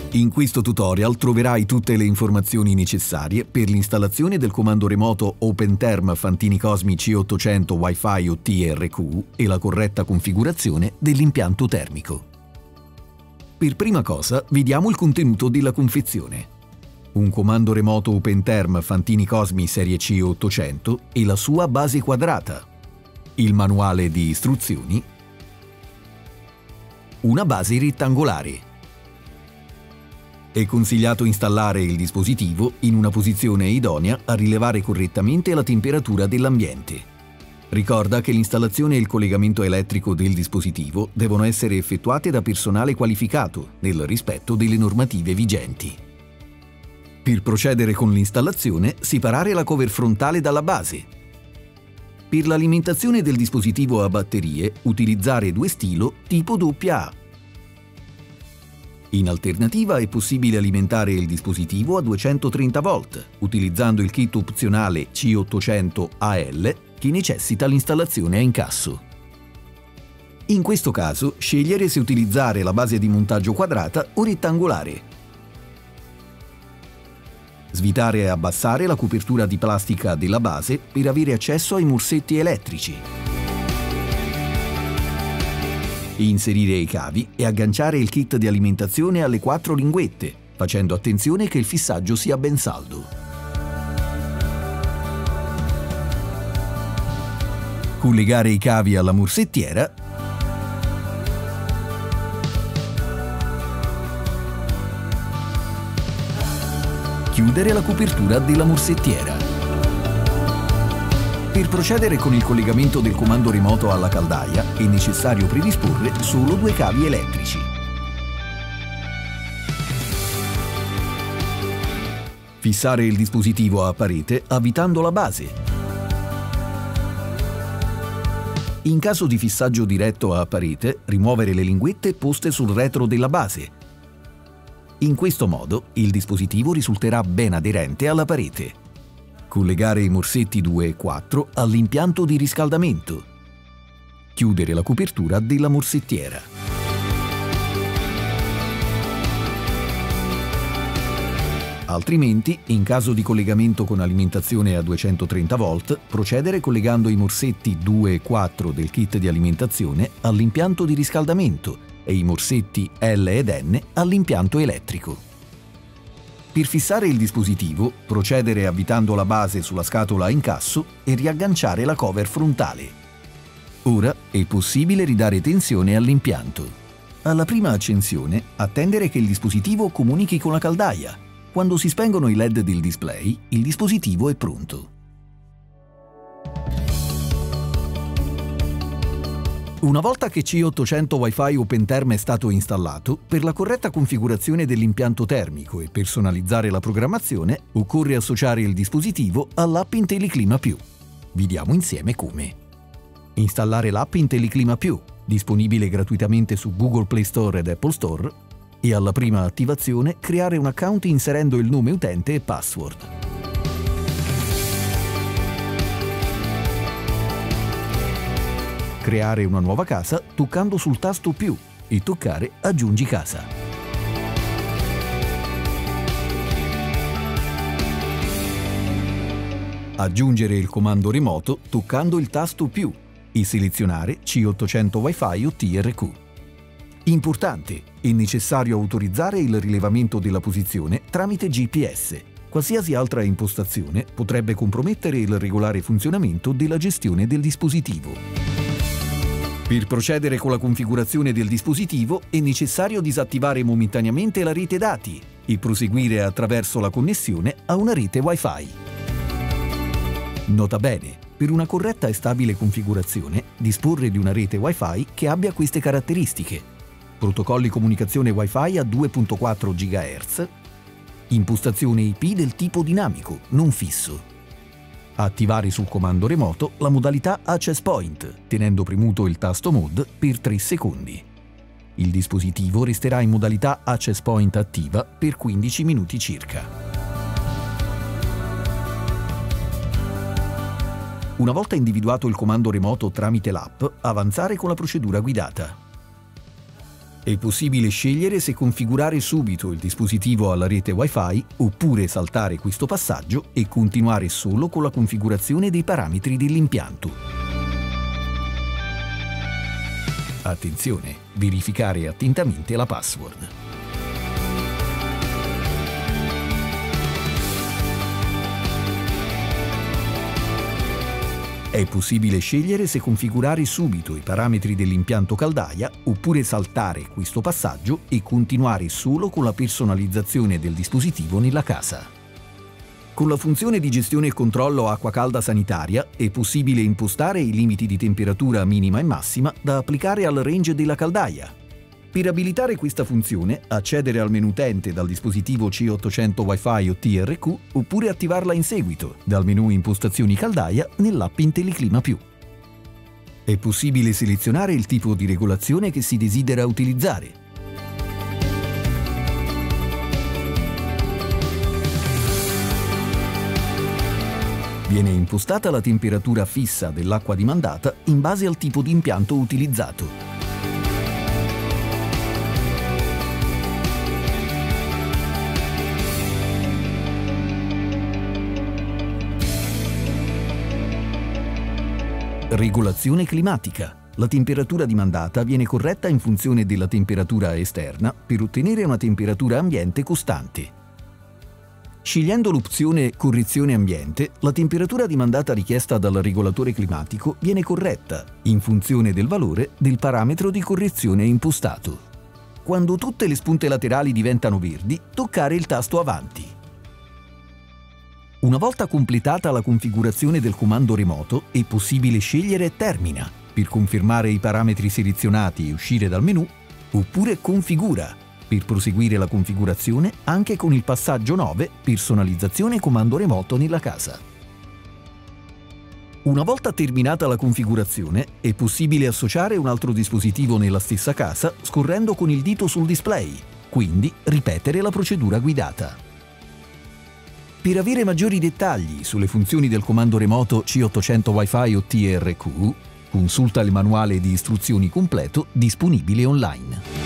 In questo tutorial troverai tutte le informazioni necessarie per l'installazione del comando remoto OpenTerm Fantini Cosmi C800 Wi-Fi o TRQ e la corretta configurazione dell'impianto termico. Per prima cosa, vediamo il contenuto della confezione. Un comando remoto OpenTerm Fantini Cosmi serie C800 e la sua base quadrata, il manuale di istruzioni, una base rettangolare. È consigliato installare il dispositivo in una posizione idonea a rilevare correttamente la temperatura dell'ambiente. Ricorda che l'installazione e il collegamento elettrico del dispositivo devono essere effettuate da personale qualificato nel rispetto delle normative vigenti. Per procedere con l'installazione, separare la cover frontale dalla base. Per l'alimentazione del dispositivo a batterie, utilizzare due stilo tipo AA. In alternativa è possibile alimentare il dispositivo a 230 volt, utilizzando il kit opzionale C800AL che necessita l'installazione a incasso. In questo caso, scegliere se utilizzare la base di montaggio quadrata o rettangolare. Svitare e abbassare la copertura di plastica della base per avere accesso ai morsetti elettrici. Inserire i cavi e agganciare il kit di alimentazione alle 4 linguette, facendo attenzione che il fissaggio sia ben saldo. Collegare i cavi alla morsettiera . Chiudere la copertura della morsettiera. Per procedere con il collegamento del comando remoto alla caldaia è necessario predisporre solo 2 cavi elettrici. Fissare il dispositivo a parete avvitando la base. In caso di fissaggio diretto a parete, rimuovere le linguette poste sul retro della base. In questo modo il dispositivo risulterà ben aderente alla parete. Collegare i morsetti 2 e 4 all'impianto di riscaldamento. Chiudere la copertura della morsettiera. Altrimenti, in caso di collegamento con alimentazione a 230 volt, procedere collegando i morsetti 2 e 4 del kit di alimentazione all'impianto di riscaldamento e i morsetti L ed N all'impianto elettrico. Per fissare il dispositivo, procedere avvitando la base sulla scatola a incasso e riagganciare la cover frontale. Ora è possibile ridare tensione all'impianto. Alla prima accensione, attendere che il dispositivo comunichi con la caldaia. Quando si spengono i LED del display, il dispositivo è pronto. Una volta che C800 Wi-Fi OpenTerm è stato installato, per la corretta configurazione dell'impianto termico e personalizzare la programmazione, occorre associare il dispositivo all'app IntelliClima+. Vediamo insieme come. Installare l'app IntelliClima+, disponibile gratuitamente su Google Play Store ed Apple Store, e alla prima attivazione creare un account inserendo il nome utente e password. Creare una nuova casa toccando sul tasto più e toccare Aggiungi casa. Aggiungere il comando remoto toccando il tasto più e selezionare C800 Wi-Fi o TRQ. Importante, è necessario autorizzare il rilevamento della posizione tramite GPS. Qualsiasi altra impostazione potrebbe compromettere il regolare funzionamento della gestione del dispositivo. Per procedere con la configurazione del dispositivo è necessario disattivare momentaneamente la rete dati e proseguire attraverso la connessione a una rete Wi-Fi. Nota bene, per una corretta e stabile configurazione, disporre di una rete Wi-Fi che abbia queste caratteristiche: protocolli comunicazione Wi-Fi a 2.4 GHz, impostazione IP del tipo dinamico, non fisso. Attivare sul comando remoto la modalità Access Point, tenendo premuto il tasto Mode per 3 secondi. Il dispositivo resterà in modalità Access Point attiva per 15 minuti circa. Una volta individuato il comando remoto tramite l'app, avanzare con la procedura guidata. È possibile scegliere se configurare subito il dispositivo alla rete Wi-Fi oppure saltare questo passaggio e continuare solo con la configurazione dei parametri dell'impianto. Attenzione, verificare attentamente la password. È possibile scegliere se configurare subito i parametri dell'impianto caldaia oppure saltare questo passaggio e continuare solo con la personalizzazione del dispositivo nella casa. Con la funzione di gestione e controllo acqua calda sanitaria è possibile impostare i limiti di temperatura minima e massima da applicare al range della caldaia. Per abilitare questa funzione, accedere al menu utente dal dispositivo C800 Wi-Fi o TRQ oppure attivarla in seguito dal menu Impostazioni caldaia nell'app IntelliClima+. È possibile selezionare il tipo di regolazione che si desidera utilizzare. Viene impostata la temperatura fissa dell'acqua dimandata in base al tipo di impianto utilizzato. Regolazione climatica. La temperatura dimandata viene corretta in funzione della temperatura esterna per ottenere una temperatura ambiente costante. Scegliendo l'opzione Correzione ambiente, la temperatura dimandata richiesta dal regolatore climatico viene corretta in funzione del valore del parametro di correzione impostato. Quando tutte le spunte laterali diventano verdi, toccare il tasto Avanti. Una volta completata la configurazione del comando remoto, è possibile scegliere Termina per confermare i parametri selezionati e uscire dal menu, oppure Configura per proseguire la configurazione anche con il passaggio 9 Personalizzazione comando remoto nella casa. Una volta terminata la configurazione, è possibile associare un altro dispositivo nella stessa casa scorrendo con il dito sul display, quindi ripetere la procedura guidata. Per avere maggiori dettagli sulle funzioni del comando remoto C800 Wi-Fi o TRQ, consulta il manuale di istruzioni completo disponibile online.